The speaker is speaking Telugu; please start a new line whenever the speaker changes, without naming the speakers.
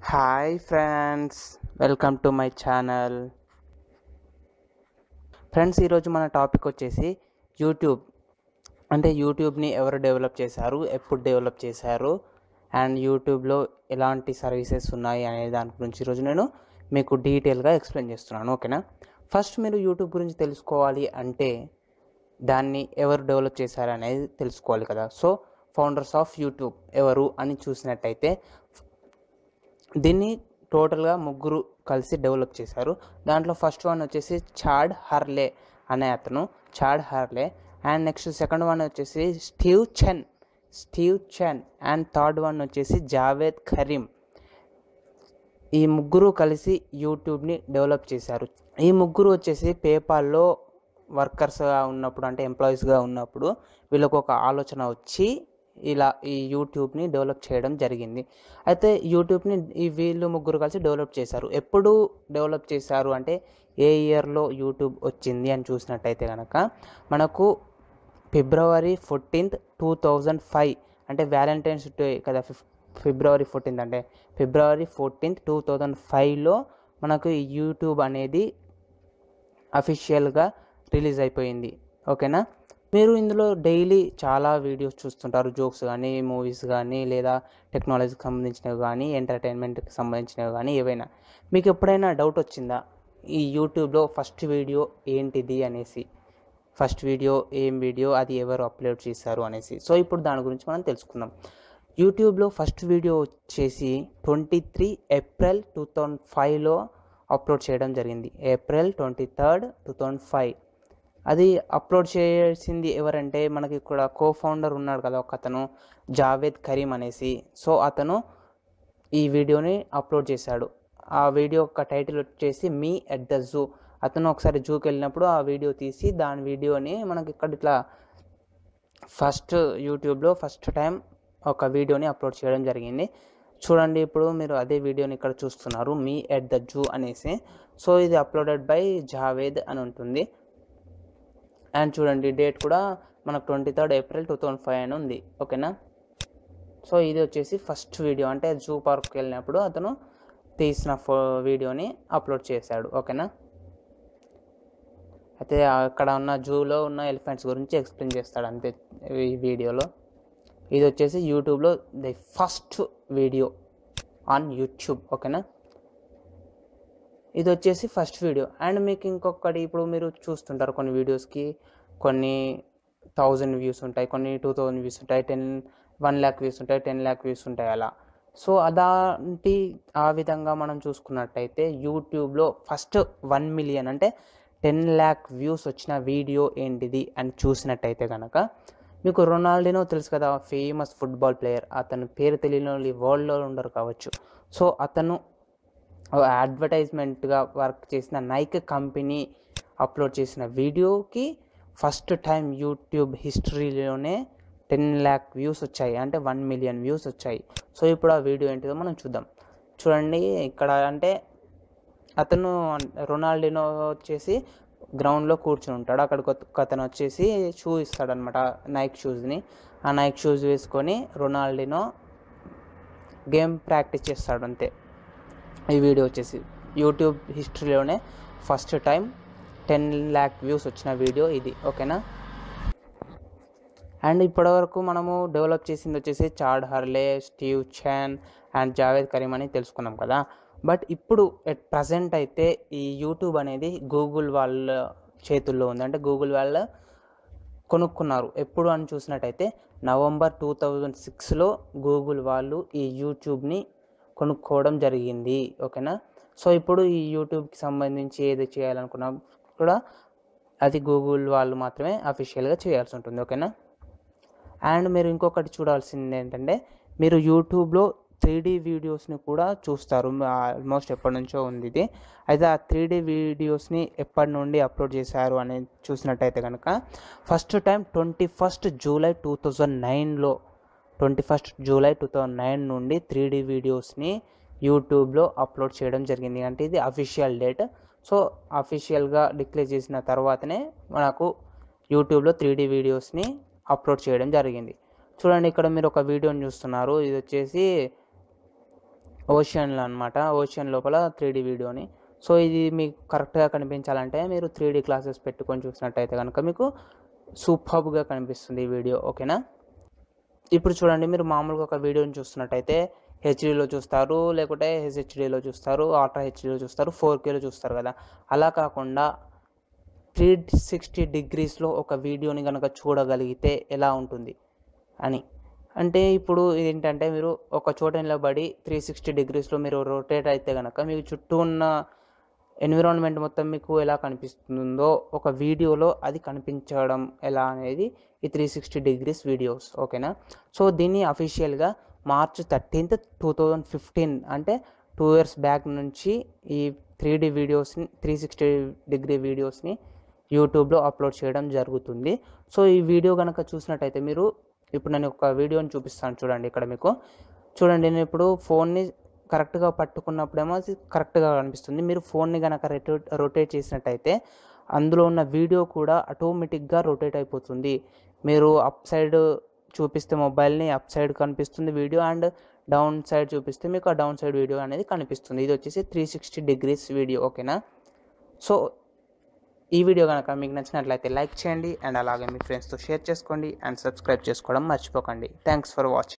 Hi friends, welcome to my channel. Friends, ఈరోజు మన టాపిక్ వచ్చేసి యూట్యూబ్. అంటే యూట్యూబ్ని ఎవరు డెవలప్ చేశారు, ఎప్పుడు డెవలప్ చేశారు, అండ్ యూట్యూబ్లో ఎలాంటి సర్వీసెస్ ఉన్నాయి అనే దాని గురించి ఈరోజు నేను మీకు డీటెయిల్గా ఎక్స్ప్లెయిన్ చేస్తున్నాను. ఓకేనా? ఫస్ట్ మీరు యూట్యూబ్ గురించి తెలుసుకోవాలి అంటే దాన్ని ఎవరు డెవలప్ చేశారు అనేది తెలుసుకోవాలి కదా. సో ఫౌండర్స్ ఆఫ్ యూట్యూబ్ ఎవరు అని చూసినట్టయితే దీన్ని టోటల్గా ముగ్గురు కలిసి డెవలప్ చేశారు. దాంట్లో ఫస్ట్ వన్ వచ్చేసి చాడ్ హర్లే అనే అతను, Chad Hurley. And next second one వచ్చేసి Steve Chen. And third one వచ్చేసి జావేద్ కరీం. ఈ ముగ్గురు కలిసి యూట్యూబ్ని డెవలప్ చేశారు. ఈ ముగ్గురు వచ్చేసి పేపాల్లో వర్కర్స్గా ఉన్నప్పుడు, అంటే ఎంప్లాయీస్గా ఉన్నప్పుడు వీళ్ళకు ఒక ఆలోచన వచ్చి ఇలా ఈ యూట్యూబ్ని డెవలప్ చేయడం జరిగింది. అయితే యూట్యూబ్ని వీళ్ళు ముగ్గురు కలిసి డెవలప్ చేశారు. ఎప్పుడు డెవలప్ చేశారు అంటే ఏ ఇయర్లో యూట్యూబ్ వచ్చింది అని చూసినట్టయితే కనుక మనకు February 14th, 2005 అంటే వ్యాలంటైన్స్ డే కదా. February 14th అంటే February 14th, 2005లో మనకు ఈ యూట్యూబ్ అనేది అఫీషియల్గా రిలీజ్ అయిపోయింది. ఓకేనా? మీరు ఇందులో డైలీ చాలా వీడియోస్ చూస్తుంటారు, జోక్స్ కానీ, మూవీస్ కానీ, లేదా టెక్నాలజీకి సంబంధించినవి కానీ, ఎంటర్టైన్మెంట్కి సంబంధించినవి కానీ, ఏవైనా. మీకు ఎప్పుడైనా డౌట్ వచ్చిందా ఈ యూట్యూబ్లో ఫస్ట్ వీడియో ఏంటిది అనేసి? ఫస్ట్ వీడియో ఏం వీడియో, అది ఎవరు అప్లోడ్ చేశారు అనేసి. సో ఇప్పుడు దాని గురించి మనం తెలుసుకుందాం. యూట్యూబ్లో ఫస్ట్ వీడియో వచ్చేసి 23 April 2005లో అప్లోడ్ చేయడం జరిగింది. April 23rd, 2005. అది అప్లోడ్ చేసింది ఎవరంటే మనకి ఇక్కడ ఫౌండర్ ఉన్నాడు కదా ఒక అతను, జావేద్ కరీం అనేసి. సో అతను ఈ వీడియోని అప్లోడ్ చేశాడు. ఆ వీడియో యొక్క టైటిల్ వచ్చేసి మీ ఎట్ ద జూ. అతను ఒకసారి జూకి వెళ్ళినప్పుడు ఆ వీడియో తీసి దాని వీడియోని మనకి ఇక్కడ ఇట్లా ఫస్ట్ యూట్యూబ్లో ఫస్ట్ టైం ఒక వీడియోని అప్లోడ్ చేయడం జరిగింది. చూడండి, ఇప్పుడు మీరు అదే వీడియోని ఇక్కడ చూస్తున్నారు, మీ ఎట్ ద జూ అనేసి. సో ఇది అప్లోడెడ్ బై జావేద్ అని ఉంటుంది. అండ్ చూడండి, డేట్ కూడా మనకు 23rd April 2005 అని ఉంది. ఓకేనా? సో ఇది వచ్చేసి ఫస్ట్ వీడియో, అంటే జూ పార్క్కి వెళ్ళినప్పుడు అతను తీసిన వీడియోని అప్లోడ్ చేశాడు. ఓకేనా? అయితే అక్కడ ఉన్న జూలో ఉన్న ఎలిఫెంట్స్ గురించి ఎక్స్ప్లెయిన్ చేస్తాడు అంతే ఈ వీడియోలో. ఇది వచ్చేసి యూట్యూబ్లో the first video on YouTube. ఓకేనా? ఇది వచ్చేసి ఫస్ట్ వీడియో. అండ్ మీకు ఇంకొకటి, ఇప్పుడు మీరు చూస్తుంటారు కొన్ని వీడియోస్కి కొన్ని 1000 వ్యూస్ ఉంటాయి, కొన్ని 2000 వ్యూస్ ఉంటాయి, 1 lakh వ్యూస్ ఉంటాయి, 10 lakh వ్యూస్ ఉంటాయి అలా. సో ఆ విధంగా మనం చూసుకున్నట్టయితే యూట్యూబ్లో ఫస్ట్ 1 million అంటే 10 lakh వ్యూస్ వచ్చిన వీడియో ఏంటిది అని చూసినట్టయితే కనుక మీకు రొనాల్డినో తెలుసు కదా, ఫేమస్ ఫుట్బాల్ ప్లేయర్. అతను పేరు తెలియని వాళ్ళు ఈ వరల్డ్లో ఉండరు కావచ్చు. సో అతను అడ్వర్టైజ్మెంట్గా వర్క్ చేసిన నైక్ కంపెనీ అప్లోడ్ చేసిన వీడియోకి ఫస్ట్ టైం యూట్యూబ్ హిస్టరీలోనే 10 lakh వ్యూస్ వచ్చాయి, అంటే 1 million వ్యూస్ వచ్చాయి. సో ఇప్పుడు ఆ వీడియో ఏంటిదో మనం చూద్దాం. చూడండి, ఇక్కడ అంటే అతను రొనాల్డినో వచ్చేసి గ్రౌండ్లో కూర్చుని ఉంటాడు. అక్కడికి అతను వచ్చేసి షూ ఇస్తాడనమాట, నైక్ షూస్ని. ఆ నైక్ షూస్ వేసుకొని రొనాల్డినో గేమ్ ప్రాక్టీస్ చేస్తాడు అంతే. ఈ వీడియో వచ్చేసి యూట్యూబ్ హిస్టరీలోనే ఫస్ట్ టైం 10 lakh వ్యూస్ వచ్చిన వీడియో ఇది. ఓకేనా? అండ్ ఇప్పటివరకు మనము డెవలప్ చేసింది వచ్చేసి Chad Hurley, Steve Chen and Jawed Karim అని తెలుసుకున్నాం కదా. బట్ ఇప్పుడు ఎట్ ప్రజెంట్ అయితే ఈ యూట్యూబ్ అనేది గూగుల్ వాళ్ళ చేతుల్లో ఉంది. అంటే గూగుల్ వాళ్ళు కొనుక్కున్నారు. ఎప్పుడు అని చూసినట్టయితే November 2006లో గూగుల్ వాళ్ళు ఈ యూట్యూబ్ని కొనుక్కోవడం జరిగింది. ఓకేనా? సో ఇప్పుడు ఈ యూట్యూబ్కి సంబంధించి ఏది చేయాలనుకున్నా కూడా అది గూగుల్ వాళ్ళు మాత్రమే అఫీషియల్గా చేయాల్సి ఉంటుంది. ఓకేనా? అండ్ మీరు ఇంకొకటి చూడాల్సింది ఏంటంటే, మీరు యూట్యూబ్లో 3D వీడియోస్ని కూడా చూస్తారు. ఆల్మోస్ట్ ఎప్పటి నుంచో ఉంది ఇది. అయితే ఆ 3D వీడియోస్ని ఎప్పటి నుండి అప్లోడ్ చేశారు అనేది చూసినట్టయితే కనుక ఫస్ట్ టైం 21st July 2009లో 21st July 2009 నుండి 3D వీడియోస్ని యూట్యూబ్లో అప్లోడ్ చేయడం జరిగింది. అంటే ఇది అఫీషియల్ డేట్. సో అఫీషియల్గా డిక్లేర్ చేసిన తర్వాతనే మనకు యూట్యూబ్లో 3D వీడియోస్ని అప్లోడ్ చేయడం జరిగింది. చూడండి, ఇక్కడ మీరు ఒక వీడియోని చూస్తున్నారు. ఇది వచ్చేసి ఓషన్లో అనమాట. ఓషన్ లోపల 3D వీడియోని. సో ఇది మీకు కరెక్ట్గా కనిపించాలంటే మీరు 3D గ్లాసెస్ పెట్టుకొని చూసినట్టయితే కనుక మీకు సూపర్బ్గా కనిపిస్తుంది ఈ వీడియో. ఓకేనా. ఇప్పుడు చూడండి, మీరు మామూలుగా ఒక వీడియోని చూస్తున్నట్టయితే హెచ్డీలో చూస్తారు, లేకుంటే హెచ్హెచ్డీలో చూస్తారు, అల్ట్రా హెచ్డీలో చూస్తారు, 4Kలో చూస్తారు కదా. అలా కాకుండా 360 డిగ్రీస్లో ఒక వీడియోని కనుక చూడగలిగితే ఎలా ఉంటుంది అని. అంటే ఇప్పుడు ఏంటంటే మీరు ఒక చోట నిలబడి 360 డిగ్రీస్లో మీరు రొటేట్ అయితే కనుక మీకు చుట్టూ ఉన్న ఎన్విరాన్మెంట్ మొత్తం మీకు ఎలా కనిపిస్తుందో ఒక వీడియోలో అది కనిపించడం ఎలా అనేది ఈ 360 డిగ్రీస్ వీడియోస్. ఓకేనా. సో దీన్ని అఫీషియల్గా March 13, 2015 అంటే 2 years బ్యాక్ నుంచి ఈ 3D వీడియోస్ని 360 డిగ్రీ వీడియోస్ని యూట్యూబ్లో అప్లోడ్ చేయడం జరుగుతుంది. సో ఈ వీడియో కనుక చూసినట్టయితే మీరు ఇప్పుడు నేను ఒక వీడియోని చూపిస్తాను చూడండి. ఇక్కడ మీకు చూడండి, నేను ఇప్పుడు ఫోన్ని కరెక్ట్గా పట్టుకున్నప్పుడేమో అది కరెక్ట్గా కనిపిస్తుంది. మీరు ఫోన్ని కనుక రొటేట్ చేసినట్టయితే అందులో ఉన్న వీడియో కూడా ఆటోమేటిక్గా రొటేట్ అయిపోతుంది. మీరు అప్ సైడ్ చూపిస్తే మొబైల్ని అప్ సైడ్ కనిపిస్తుంది వీడియో, అండ్ డౌన్ సైడ్ చూపిస్తే మీకు ఆ డౌన్ సైడ్ వీడియో అనేది కనిపిస్తుంది. ఇది వచ్చేసి 360 డిగ్రీస్ వీడియో. ఓకేనా. సో ఈ వీడియో కనుక మీకు నచ్చినట్లయితే లైక్ చేయండి, అండ్ అలాగే మీ ఫ్రెండ్స్తో షేర్ చేసుకోండి, అండ్ సబ్స్క్రైబ్ చేసుకోవడం మర్చిపోకండి. Thanks for watching.